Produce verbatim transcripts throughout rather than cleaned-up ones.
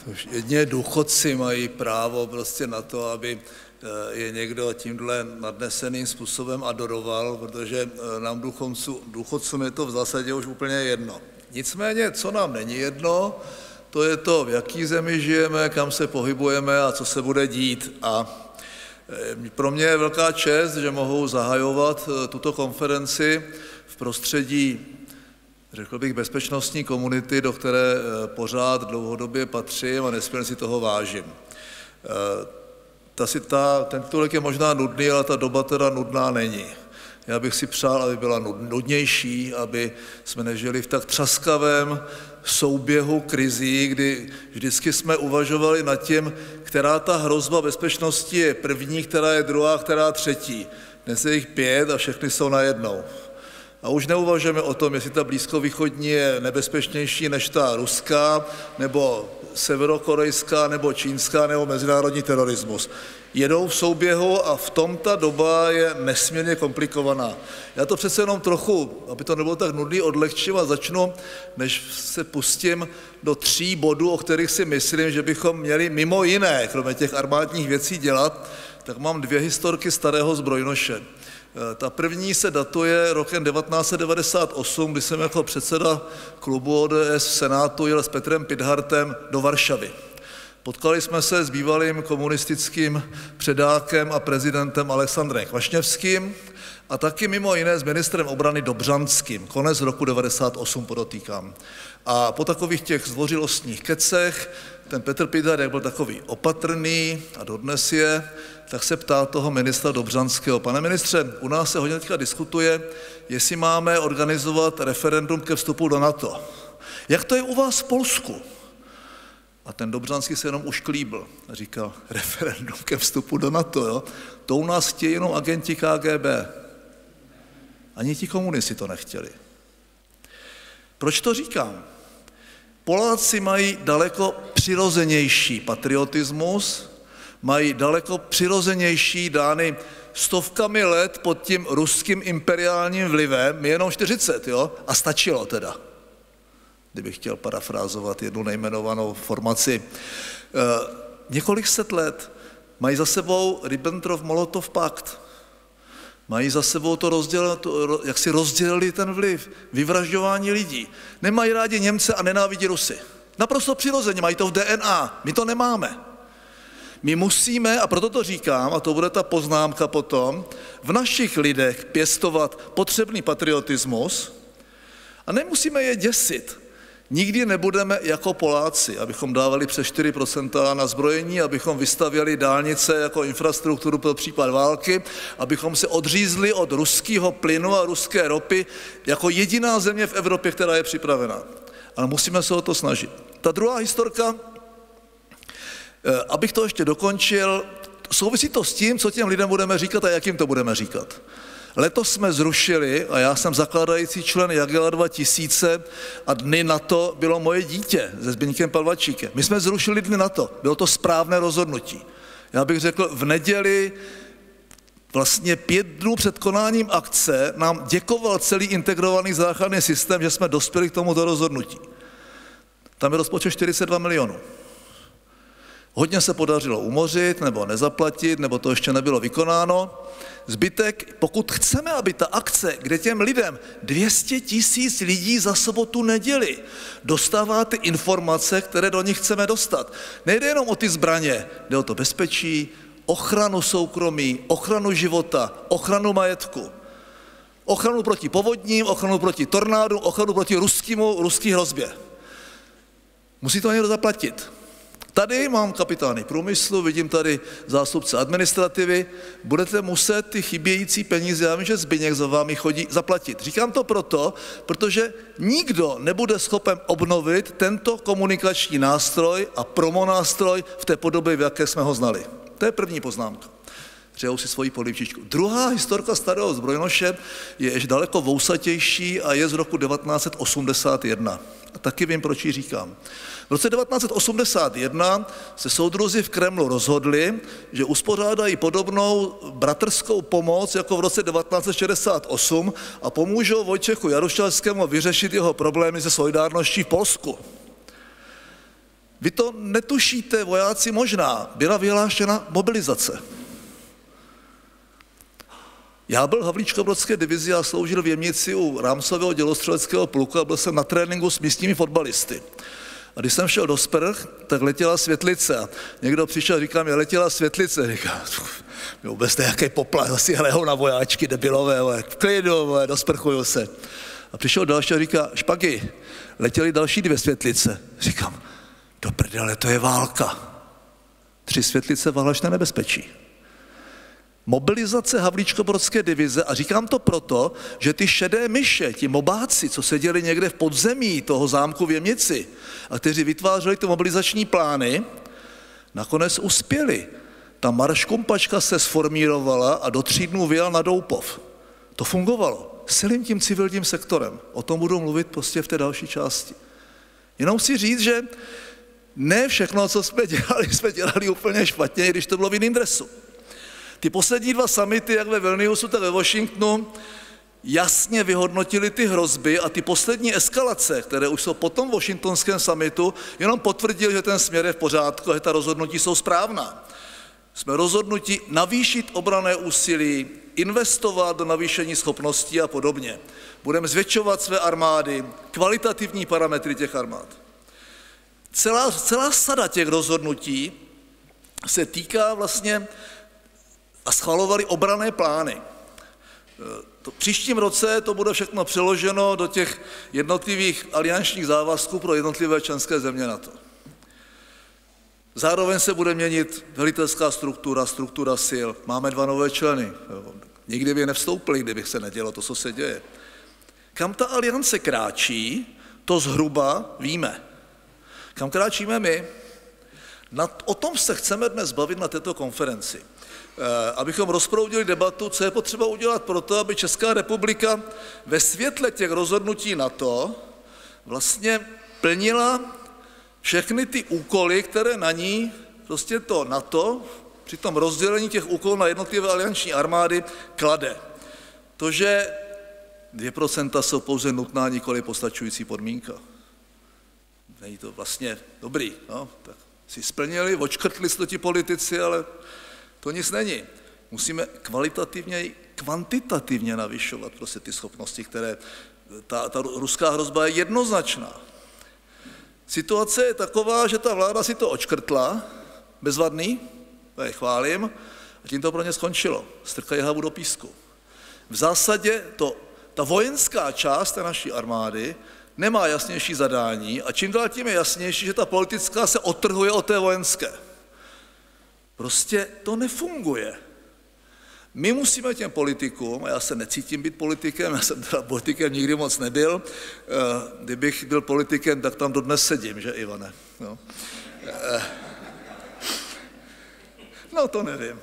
Jedině důchodci mají právo prostě na to, aby je někdo tímhle nadneseným způsobem adoroval, protože nám důchodcům, důchodcům je to v zásadě už úplně jedno. Nicméně, co nám není jedno, to je to, v jaký zemi žijeme, kam se pohybujeme a co se bude dít. A pro mě je velká čest, že mohu zahajovat tuto konferenci v prostředí, řekl bych, bezpečnostní komunity, do které pořád dlouhodobě patřím a nesmírně si toho vážím. Ta, ta, ten titulek je možná nudný, ale ta doba teda nudná není. Já bych si přál, aby byla nudnější, aby jsme nežili v tak třaskavém souběhu krizí, kdy vždycky jsme uvažovali nad tím, která ta hrozba bezpečnosti je první, která je druhá, která třetí. Dnes je jich pět a všechny jsou najednou. A už neuvažujeme o tom, jestli ta blízkovýchodní je nebezpečnější než ta ruská, nebo severokorejská, nebo čínská, nebo mezinárodní terorismus. Jedou v souběhu a v tom ta doba je nesmírně komplikovaná. Já to přece jenom trochu, aby to nebylo tak nudný, odlehčím a začnu, než se pustím do tří bodů, o kterých si myslím, že bychom měli mimo jiné, kromě těch armádních věcí dělat, tak mám dvě historky starého zbrojnoše. Ta první se datuje rokem devatenáct set devadesát osm, kdy jsem jako předseda klubu O D S v Senátu jel s Petrem Pidhartem do Varšavy. Potkali jsme se s bývalým komunistickým předákem a prezidentem Alexandrem Kvašněvským a taky mimo jiné s ministrem obrany Dobřanským, konec roku devadesát osm podotýkám. A po takových těch zdvořilostních kecech ten Petr Pidhart, jak byl takový opatrný a dodnes je, tak se ptá toho ministra Dobřanského: pane ministře, u nás se hodně teďka diskutuje, jestli máme organizovat referendum ke vstupu do NATO. Jak to je u vás v Polsku? A ten Dobřanský se jenom ušklíbl a říkal: referendum ke vstupu do NATO, jo? To u nás chtějí jenom agenti K G B. Ani ti komunisti to nechtěli. Proč to říkám? Poláci mají daleko přirozenější patriotismus, mají daleko přirozenější, dány stovkami let pod tím ruským imperiálním vlivem, my jenom čtyřicet, jo? A stačilo teda, kdybych chtěl parafrázovat jednu nejmenovanou formaci. E, několik set let mají za sebou Ribbentrop-Molotov pakt. Mají za sebou to, rozděl, to, jak si rozdělili ten vliv, vyvražďování lidí. Nemají rádi Němce a nenávidí Rusy. Naprosto přirozeně, mají to v D N A, my to nemáme. My musíme, a proto to říkám, a to bude ta poznámka potom, v našich lidech pěstovat potřebný patriotismus a nemusíme je děsit. Nikdy nebudeme jako Poláci, abychom dávali přes čtyři procenta na zbrojení, abychom vystavěli dálnice jako infrastrukturu pro případ války, abychom se odřízli od ruského plynu a ruské ropy jako jediná země v Evropě, která je připravená. Ale musíme se o to snažit. Ta druhá historka, abych to ještě dokončil, souvisí to s tím, co těm lidem budeme říkat a jak jim to budeme říkat. Letos jsme zrušili, a já jsem zakládající člen Jagiella dva tisíce a dny NATO bylo moje dítě se Zbyňkem Palvačíkem. My jsme zrušili dny NATO, bylo to správné rozhodnutí. Já bych řekl, v neděli vlastně pět dnů před konáním akce nám děkoval celý integrovaný záchranný systém, že jsme dospěli k tomuto rozhodnutí. Tam je rozpočet čtyřicet dva milionů. Hodně se podařilo umořit, nebo nezaplatit, nebo to ještě nebylo vykonáno. Zbytek, pokud chceme, aby ta akce, kde těm lidem dvě stě tisíc lidí za sobotu neděli dostává ty informace, které do nich chceme dostat. Nejde jenom o ty zbraně, jde o to bezpečí, ochranu soukromí, ochranu života, ochranu majetku, ochranu proti povodním, ochranu proti tornádu, ochranu proti ruskému, ruský hrozbě. Musí to někdo zaplatit. Tady mám kapitány průmyslu, vidím tady zástupce administrativy, budete muset ty chybějící peníze, já vím, že Zbyněk za vámi chodí, zaplatit. Říkám to proto, protože nikdo nebude schopen obnovit tento komunikační nástroj a promonástroj v té podobě, v jaké jsme ho znali. To je první poznámka. Přejou si svoji polivčičku. Druhá historka starého zbrojnoše je ještě daleko vousatější a je z roku devatenáct set osmdesát jedna. A taky vím, proč ji říkám. V roce devatenáct set osmdesát jedna se soudruzi v Kremlu rozhodli, že uspořádají podobnou bratrskou pomoc jako v roce devatenáct set šedesát osm a pomůžou Vojtěchu Jarušelskému vyřešit jeho problémy se solidárností v Polsku. Vy to netušíte, vojáci možná, byla vyhlášena mobilizace. Já byl v Havlíčkobrodské divizi a sloužil v Jemnici u rámcového dělostřeleckého pluku a byl jsem na tréninku s místními fotbalisty. A když jsem šel do Sprch, tak letěla světlice a někdo přišel a říká mi, letěla světlice. Říká, vůbec nějaký poplach, asi hrajou na vojáčky debilové, vole, v klidu, vole, dosprchuju se. A přišel další a říká, Špagy, letěly další dvě světlice. Říkám, do prdele, to je válka. Tři světlice válečné nebezpečí. Mobilizace Havlíčkobrodské divize, a říkám to proto, že ty šedé myše, ti mobáci, co seděli někde v podzemí toho zámku v Jemnici a kteří vytvářeli ty mobilizační plány, nakonec uspěli. Ta marškompačka se sformírovala a do tří dnů vyjel na Doupov. To fungovalo. S celým tím civilním sektorem. O tom budu mluvit prostě v té další části. Jenom si říct, že ne všechno, co jsme dělali, jsme dělali úplně špatně, když to bylo v jiném dresu. Ty poslední dva summity, jak ve Vilniusu, tak ve Washingtonu, jasně vyhodnotili ty hrozby a ty poslední eskalace, které už jsou po tom washingtonském summitu, jenom potvrdili, že ten směr je v pořádku a že ta rozhodnutí jsou správná. Jsme rozhodnuti navýšit obranné úsilí, investovat do navýšení schopností a podobně. Budeme zvětšovat své armády, kvalitativní parametry těch armád. Celá, celá sada těch rozhodnutí se týká vlastně a schvalovali obranné plány. To příštím roce to bude všechno přeloženo do těch jednotlivých aliančních závazků pro jednotlivé členské země NATO. Zároveň se bude měnit velitelská struktura, struktura sil. Máme dva nové členy. Nikdy by nevstoupili, kdybych se nedělo to, co se děje. Kam ta aliance kráčí, to zhruba víme. Kam kráčíme my? O tom se chceme dnes bavit na této konferenci. Abychom rozproudili debatu, co je potřeba udělat pro to, aby Česká republika ve světle těch rozhodnutí NATO vlastně plnila všechny ty úkoly, které na ní prostě to NATO při tom rozdělení těch úkolů na jednotlivé alianční armády klade. To, že dvě procenta jsou pouze nutná, nikoli postačující podmínka. Není to vlastně dobrý, no, tak si splnili, odškrtli to ti politici, ale to nic není. Musíme kvalitativně i kvantitativně navyšovat prostě ty schopnosti, které ta, ta ruská hrozba je jednoznačná. Situace je taková, že ta vláda si to odškrtla, bezvadný, to je chválím, a tím to pro ně skončilo. Strkají hlavu do písku. V zásadě to, ta vojenská část té naší armády nemá jasnější zadání a čím dál tím je jasnější, že ta politická se odtrhuje od té vojenské. Prostě to nefunguje. My musíme těm politikům, a já se necítím být politikem, já jsem teda politikem nikdy moc nebyl, kdybych byl politikem, tak tam dodnes sedím, že Ivane? No, no to nevím.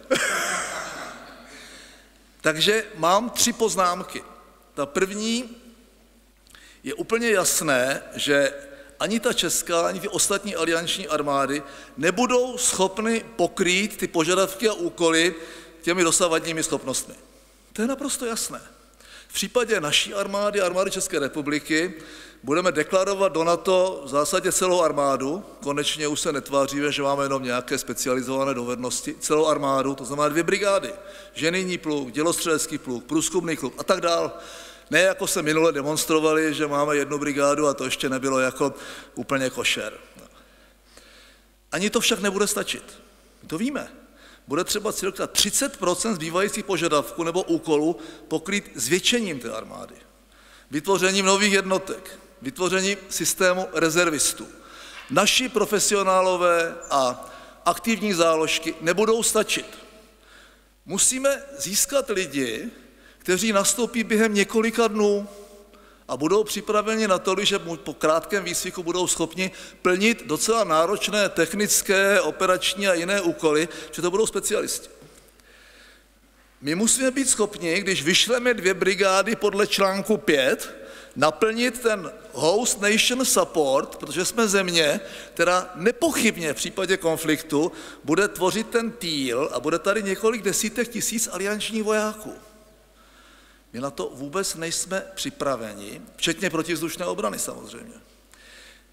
Takže mám tři poznámky. Ta první, je úplně jasné, že ani ta česká, ani ty ostatní alianční armády nebudou schopny pokrýt ty požadavky a úkoly těmi dosavadními schopnostmi. To je naprosto jasné. V případě naší armády, armády České republiky, budeme deklarovat do NATO v zásadě celou armádu, konečně už se netváříme, že máme jenom nějaké specializované dovednosti, celou armádu, to znamená dvě brigády, ženijní pluk, dělostřelecký pluk, průzkumný klub a tak dál. Ne, jako se minule demonstrovali, že máme jednu brigádu a to ještě nebylo jako úplně košer. Ani to však nebude stačit. To víme. Bude třeba cirka třicet procent zbývajících požadavků nebo úkolů pokrýt zvětšením té armády. Vytvořením nových jednotek, vytvořením systému rezervistů. Naši profesionálové a aktivní záložky nebudou stačit. Musíme získat lidi, kteří nastoupí během několika dnů a budou připraveni na to, že po krátkém výcviku budou schopni plnit docela náročné technické, operační a jiné úkoly, že to budou specialisti. My musíme být schopni, když vyšleme dvě brigády podle článku pět, naplnit ten host nation support, protože jsme země, která nepochybně v případě konfliktu bude tvořit ten týl a bude tady několik desítek tisíc aliančních vojáků. My na to vůbec nejsme připraveni, včetně protivzdušné obrany samozřejmě.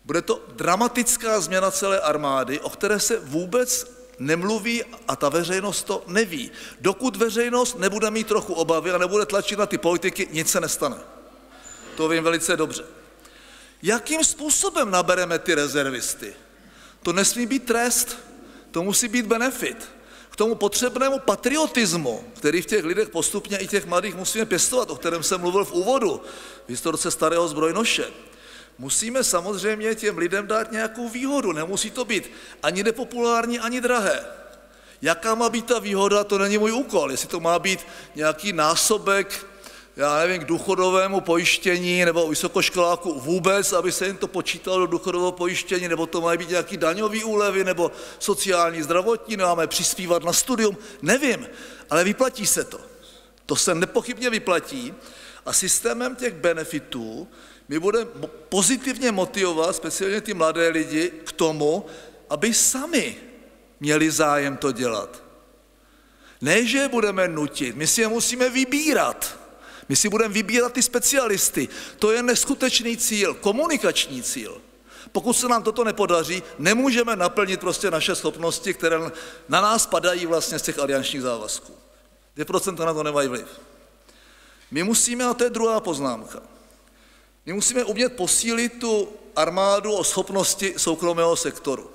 Bude to dramatická změna celé armády, o které se vůbec nemluví a ta veřejnost to neví. Dokud veřejnost nebude mít trochu obavy a nebude tlačit na ty politiky, nic se nestane. To vím velice dobře. Jakým způsobem nabereme ty rezervisty? To nesmí být trest, to musí být benefit. K tomu potřebnému patriotismu, který v těch lidech postupně i těch mladých musíme pěstovat, o kterém jsem mluvil v úvodu, v historce starého zbrojnoše, musíme samozřejmě těm lidem dát nějakou výhodu. Nemusí to být ani nepopulární, ani drahé. Jaká má být ta výhoda, to není můj úkol. Jestli to má být nějaký násobek, já nevím, k důchodovému pojištění nebo vysokoškoláku vůbec, aby se jim to počítalo do důchodového pojištění, nebo to mají být nějaký daňový úlevy nebo sociální, zdravotní, nebo máme přispívat na studium, nevím, ale vyplatí se to. To se nepochybně vyplatí a systémem těch benefitů my budeme pozitivně motivovat speciálně ty mladé lidi k tomu, aby sami měli zájem to dělat. Ne, že je budeme nutit, my si je musíme vybírat. My si budeme vybírat ty specialisty. To je neskutečný cíl, komunikační cíl. Pokud se nám toto nepodaří, nemůžeme naplnit prostě naše schopnosti, které na nás padají vlastně z těch aliančních závazků. dvě procenta na to nemají vliv. My musíme, a to je druhá poznámka, my musíme umět posílit tu armádu o schopnosti soukromého sektoru.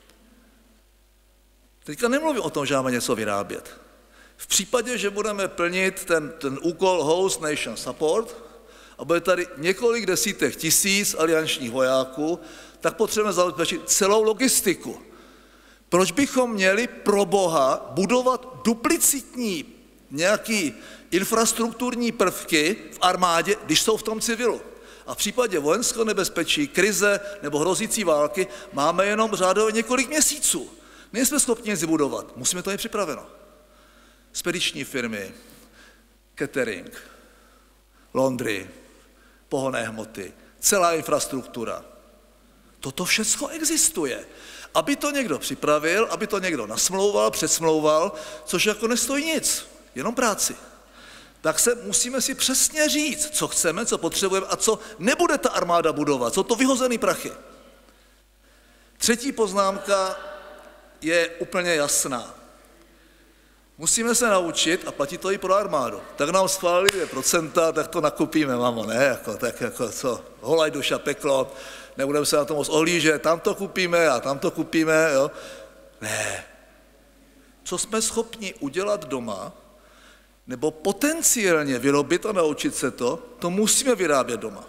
Teďka nemluvím o tom, že máme něco vyrábět. V případě, že budeme plnit ten, ten úkol Host Nation Support a bude tady několik desítek tisíc aliančních vojáků, tak potřebujeme zabezpečit celou logistiku. Proč bychom měli pro boha budovat duplicitní nějaký infrastrukturní prvky v armádě, když jsou v tom civilu? A v případě vojenského nebezpečí, krize nebo hrozící války máme jenom řádově několik měsíců. Nejsme schopni nic vybudovat, musíme to mít připraveno. Spediční firmy, catering, laundry, pohonné hmoty, celá infrastruktura. Toto všechno existuje. Aby to někdo připravil, aby to někdo nasmlouval, předsmlouval, což jako nestojí nic, jenom práci. Tak se musíme si přesně říct, co chceme, co potřebujeme a co nebude ta armáda budovat. Jsou to vyhozený prachy. Třetí poznámka je úplně jasná. Musíme se naučit, a platí to i pro armádu, tak nám schválili dvě procenta, tak to nakupíme, mamo, ne, jako, tak jako co, holaj duša, peklo, nebudeme se na to moc ohlížet, tam to kupíme a tam to kupíme, jo. Ne. Co jsme schopni udělat doma, nebo potenciálně vyrobit a naučit se to, to musíme vyrábět doma.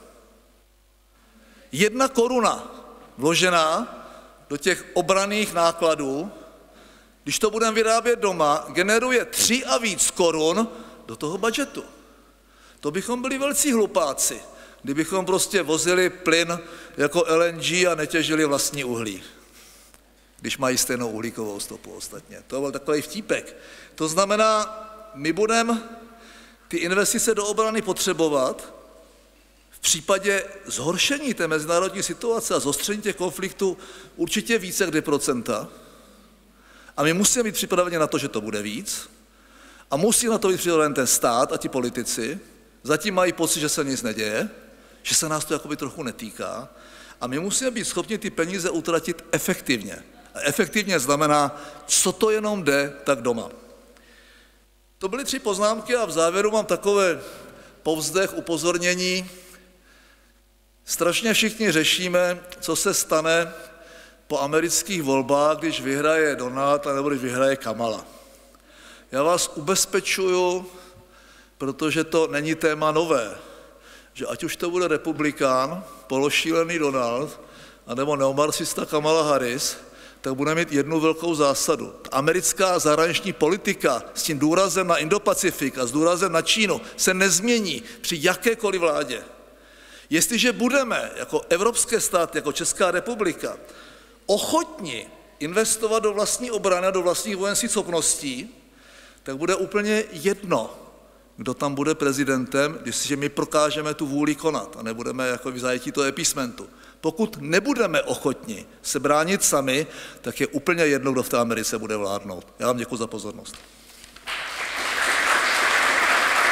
Jedna koruna vložená do těch obranných nákladů, když to budeme vyrábět doma, generuje tři a víc korun do toho budžetu. To bychom byli velcí hlupáci, kdybychom prostě vozili plyn jako L N G a netěžili vlastní uhlí, když mají stejnou uhlíkovou stopu ostatně. To byl takový vtípek. To znamená, my budeme ty investice do obrany potřebovat v případě zhoršení té mezinárodní situace a zostření těch konfliktů určitě více jak dvě procenta. A my musíme být připraveni na to, že to bude víc. A musí na to být připraven ten stát a ti politici. Zatím mají pocit, že se nic neděje, že se nás to jakoby trochu netýká. A my musíme být schopni ty peníze utratit efektivně. A efektivně znamená, co to jenom jde, tak doma. To byly tři poznámky a v závěru mám takové povzdech, upozornění. Strašně všichni řešíme, co se stane po amerických volbách, když vyhraje Donald nebo když vyhraje Kamala. Já vás ubezpečuju, protože to není téma nové, že ať už to bude republikán, pološílený Donald, anebo neomarxista Kamala Harris, tak bude mít jednu velkou zásadu. Americká zahraniční politika s tím důrazem na Indopacifik a s důrazem na Čínu se nezmění při jakékoliv vládě. Jestliže budeme jako evropské státy, jako Česká republika, ochotni investovat do vlastní obrany a do vlastních vojenských schopností, tak bude úplně jedno, kdo tam bude prezidentem, když my prokážeme tu vůli konat a nebudeme jako v zajetí toho epísmentu. Pokud nebudeme ochotni se bránit sami, tak je úplně jedno, kdo v té Americe bude vládnout. Já vám děkuji za pozornost.